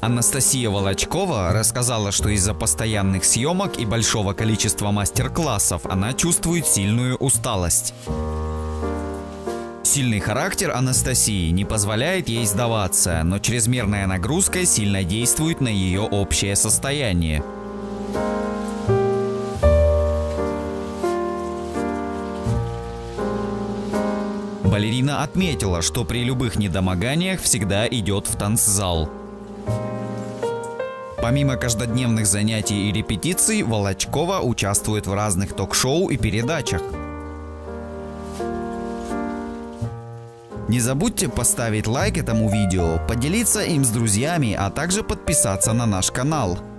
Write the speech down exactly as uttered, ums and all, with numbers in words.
Анастасия Волочкова рассказала, что из-за постоянных съемок и большого количества мастер-классов она чувствует сильную усталость. Сильный характер Анастасии не позволяет ей сдаваться, но чрезмерная нагрузка сильно действует на ее общее состояние. Балерина отметила, что при любых недомоганиях всегда идет в танцзал. Помимо каждодневных занятий и репетиций, Волочкова участвует в разных ток-шоу и передачах. Не забудьте поставить лайк этому видео, поделиться им с друзьями, а также подписаться на наш канал.